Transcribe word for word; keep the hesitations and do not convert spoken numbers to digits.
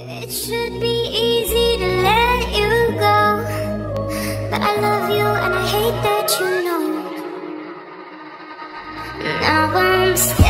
It should be easy to let you go, but I love you and I hate that you know. Now I'm scared.